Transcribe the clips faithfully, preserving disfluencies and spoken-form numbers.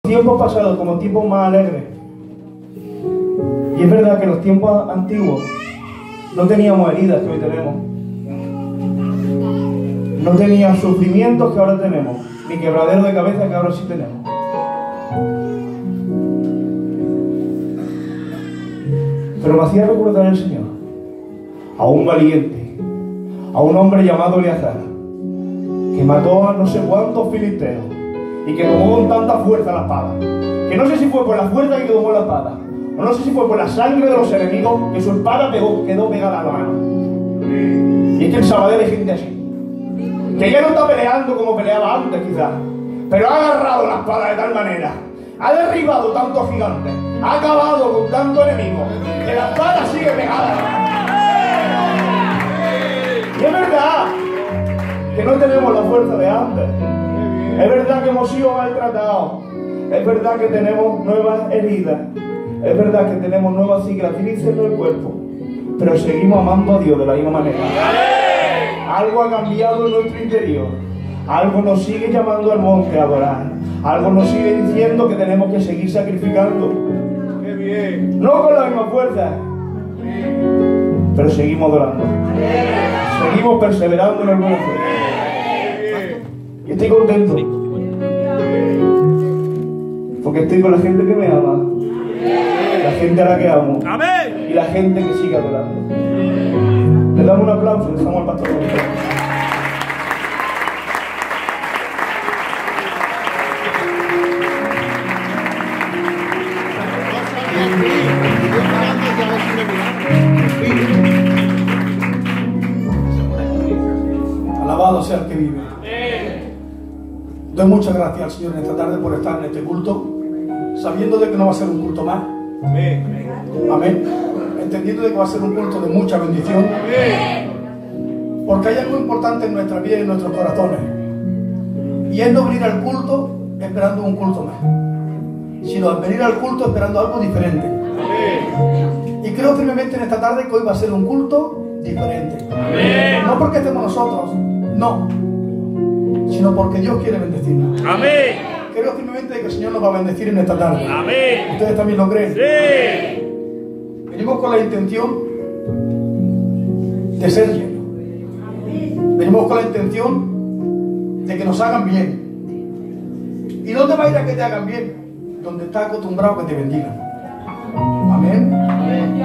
Tiempos pasados como tiempos más alegres. Y es verdad que en los tiempos antiguos no teníamos heridas que hoy tenemos. No teníamos sufrimientos que ahora tenemos, ni quebradero de cabeza que ahora sí tenemos. Pero me hacía recordar el Señor a un valiente, a un hombre llamado Eleazar, que mató a no sé cuántos filisteos y que tomó con tanta fuerza la espada, que no sé si fue por la fuerza que tomó la espada, o no sé si fue por la sangre de los enemigos, que su espada pegó, quedó pegada a la mano. Y es que en Sabadell hay gente así, que ya no está peleando como peleaba antes quizás, pero ha agarrado la espada de tal manera, ha derribado tantos gigantes, ha acabado con tantos enemigos, que la espada sigue pegada. Y es verdad que no tenemos la fuerza de antes. Es verdad que hemos sido maltratados. Es verdad que tenemos nuevas heridas. Es verdad que tenemos nuevas cicatrices en el cuerpo. Pero seguimos amando a Dios de la misma manera. Algo ha cambiado en nuestro interior. Algo nos sigue llamando al monte a adorar. Algo nos sigue diciendo que tenemos que seguir sacrificando. ¡Qué bien! No con la misma fuerza, pero seguimos adorando. Seguimos perseverando en el buen fe. Y estoy contento, porque estoy con la gente que me ama, la gente a la que amo, y la gente que sigue adorando. Le damos un aplauso, le damos al pastor. Alabado sea el que vive. Doy muchas gracias al Señor en esta tarde por estar en este culto, sabiendo de que no va a ser un culto más. Amén. Amén. Entendiendo de que va a ser un culto de mucha bendición. Amén. Porque hay algo importante en nuestra vida y en nuestros corazones. Y es no venir al culto esperando un culto más, sino venir al culto esperando algo diferente. Amén. Y creo firmemente en esta tarde que hoy va a ser un culto diferente. Amén. No porque estemos nosotros, no, sino porque Dios quiere bendecirnos. Amén. Creo firmemente que el Señor nos va a bendecir en esta tarde. Amén. ¿Ustedes también lo creen? Sí. Venimos con la intención de ser llenos. Venimos con la intención de que nos hagan bien. ¿Y dónde va a ir a que te hagan bien? Donde está acostumbrado a que te bendigan. Amén. Amén.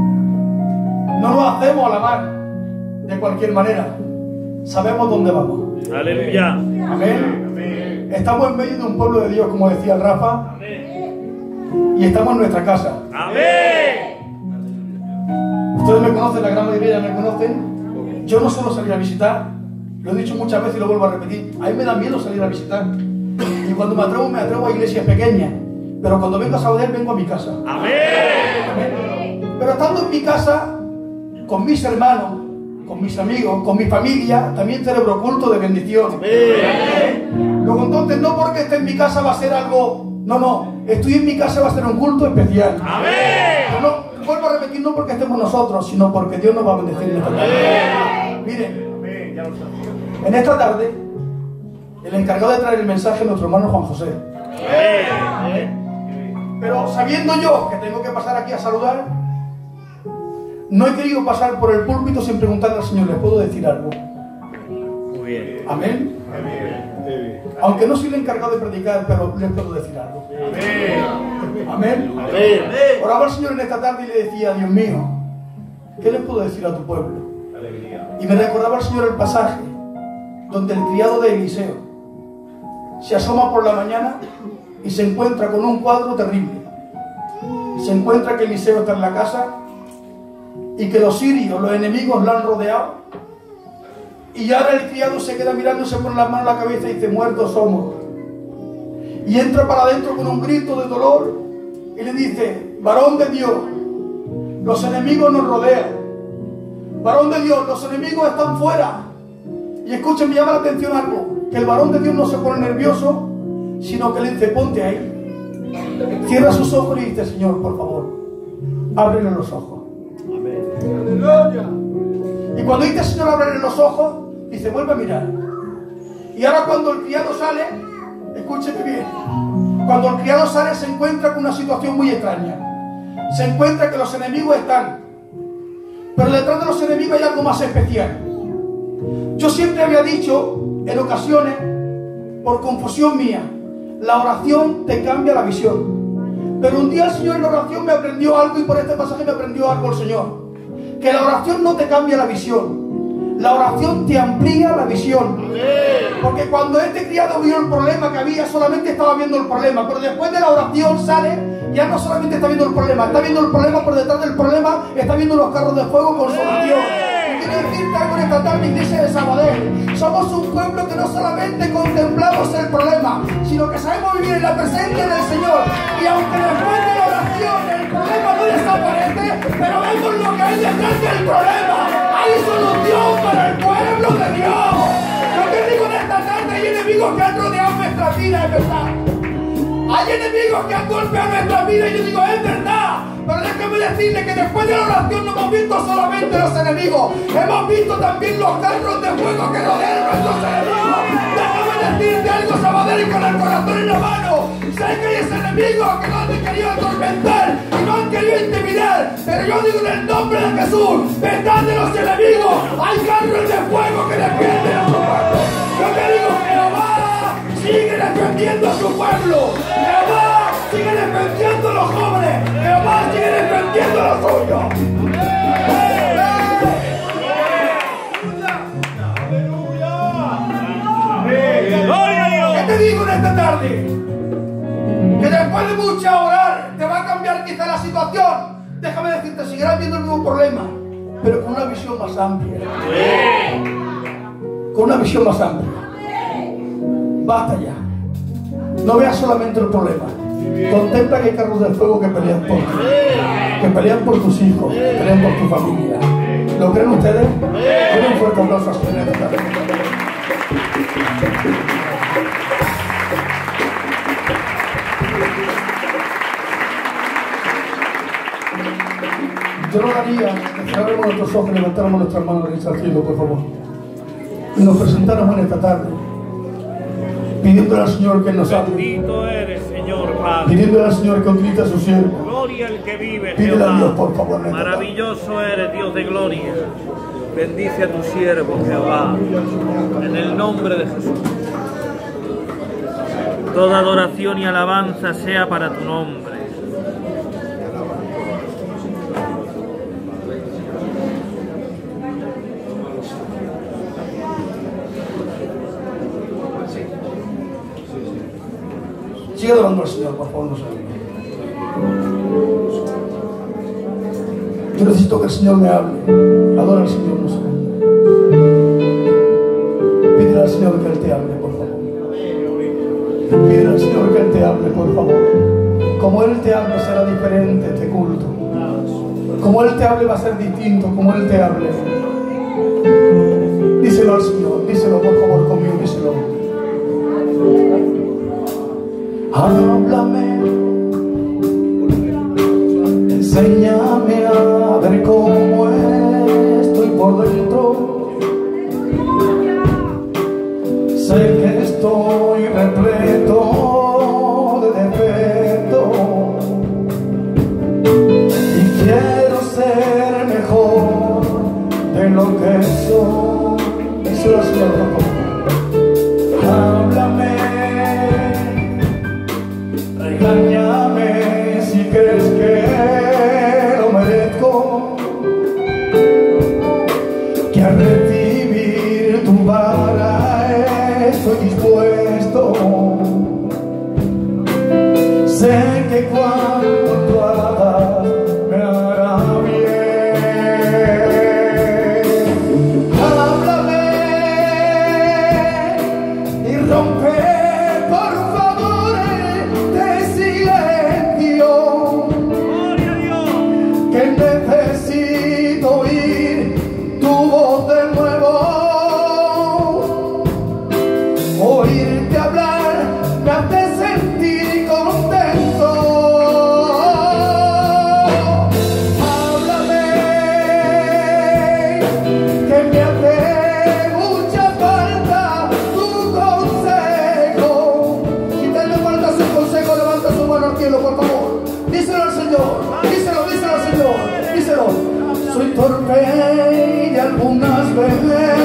No lo hacemos a la mar de cualquier manera. Sabemos dónde vamos. Aleluya. Amén. Amén. Estamos en medio de un pueblo de Dios, como decía el Rafa. Amén. Y estamos en nuestra casa. Amén. Ustedes me conocen, la gran mayoría me conocen. Yo no suelo salir a visitar. Lo he dicho muchas veces y lo vuelvo a repetir. A mí me da miedo salir a visitar. Y cuando me atrevo, me atrevo a iglesias pequeñas. Pero cuando vengo a Sabadell, vengo a mi casa. Amén. Amén. Pero estando en mi casa, con mis hermanos, con mis amigos, con mi familia, también celebro culto de bendición. Amén. Luego entonces, no porque esté en mi casa va a ser algo, no, no, estoy en mi casa va a ser un culto especial. Amén. No, vuelvo a repetir, no porque estemos nosotros, sino porque Dios nos va a bendecir en esta tarde. Miren, en esta tarde, el encargado de traer el mensaje es nuestro hermano Juan José. Amén. Pero sabiendo yo que tengo que pasar aquí a saludar, no he querido pasar por el púlpito sin preguntarle al Señor, ¿les puedo decir algo? Muy bien. Amén. Amén. Aunque no soy el encargado de predicar, pero les puedo decir algo. Amén. Amén. Amén. Oraba al Señor en esta tarde y le decía, Dios mío, ¿qué les puedo decir a tu pueblo? Y me recordaba al Señor el pasaje donde el criado de Eliseo se asoma por la mañana y se encuentra con un cuadro terrible. Se encuentra que Eliseo está en la casa y que los sirios, los enemigos, lo han rodeado. Y ahora el criado se queda mirando, se pone las manos en la cabeza y dice, muertos somos. Y entra para adentro con un grito de dolor y le dice, varón de Dios, los enemigos nos rodean. Varón de Dios, los enemigos están fuera. Y escuchen, me llama la atención algo, que el varón de Dios no se pone nervioso, sino que le dice, ponte ahí. Cierra sus ojos y dice, Señor, por favor, ábrele los ojos. Amén. Y cuando dice, Señor, ábrele los ojos, dice, vuelve a mirar. Y ahora cuando el criado sale, escúcheme bien, Cuando el criado sale se encuentra con una situación muy extraña. Se encuentra que los enemigos están, pero detrás de los enemigos hay algo más especial. Yo siempre había dicho, en ocasiones, por confusión mía, la oración te cambia la visión. Pero un día el Señor en la oración me aprendió algo, y por este pasaje me aprendió algo el Señor. Que la oración no te cambia la visión. La oración te amplía la visión. Porque cuando este criado vio el problema que había, solamente estaba viendo el problema. Pero después de la oración sale, ya no solamente está viendo el problema, está viendo el problema por detrás del problema, está viendo los carros de fuego con solución. Y quiero decirte algo en esta tarde, iglesia de Sabadell. Somos un pueblo que no solamente contemplamos el problema, sino que sabemos vivir en la presencia del Señor. Y aunque después de la oración el problema no desaparece, pero vemos lo que hay detrás del problema. Hay solución para el pueblo de Dios. Yo te digo en esta tarde, hay enemigos que han rodeado nuestra vida, es verdad. Hay enemigos que han golpeado nuestra vida, y yo digo, es verdad. Pero déjame decirle que después de la oración no hemos visto solamente los enemigos, hemos visto también los carros de fuego que rodean nuestros enemigos. Déjame decirte algo, Sabadell, con el corazón en la mano. Sé que hay ese enemigo que no han querido atormentar y no han querido intimidar, pero yo digo en el nombre de Jesús, detrás de los enemigos hay carros de fuego que defienden a su pueblo. Yo te digo, Jehová sigue defendiendo a su pueblo. Jehová sigue defendiendo a los jóvenes. Jehová sigue defendiendo a los suyos. ¿Qué te digo en esta tarde? Que después de mucha orar te va a cambiar quizá la situación. Déjame decirte, seguirás viendo el mismo problema, pero con una visión más amplia. Con una visión más amplia. Basta ya. No veas solamente el problema. Contempla que hay carros de fuego que pelean por ti, que pelean por tus hijos, que pelean por tu familia. ¿Lo creen ustedes? Den un fuerte aplauso a su Señor. Yo no daría que cerráramos nuestros ojos, levantáramos nuestras manos al cielo, por favor, y nos presentáramos en esta tarde, pidiéndole al Señor que nos hable. Bendito eres, Señor Padre. Pidiéndole al Señor que utilice a su siervo. Gloria al que vive, Pídele Jehová. a Dios, por favor. Maravilloso eres, Dios de gloria. Bendice a tu siervo, Jehová, en el nombre de Jesús. Toda adoración y alabanza sea para tu nombre. Sigue adorando al Señor, por favor, no se olvide. Yo necesito que el Señor me hable. Adora al Señor, no se olvide. Pídele al Señor que Él te hable, por favor. Pídele al Señor que Él te hable, por favor. Como Él te hable será diferente este culto. Como Él te hable va a ser distinto. Como Él te hable. Díselo al Señor, díselo por favor conmigo, díselo. Háblame, enséñame a ver cómo estoy por dentro. Sé que estoy repleto de defectos y quiero ser mejor de lo que soy. Eso es lo que háblame. Engáñame si crees que lo merezco, que a recibir tu vara estoy dispuesto. Sé que cuando tú hagas me hará bien. Háblame y rompe por favor que necesito oír tu voz de nuevo. Oírte hablar me hace sentir contento. cielo, por favor. Díselo al Señor, díselo, díselo al Señor, díselo. Soy torpe y algunas veces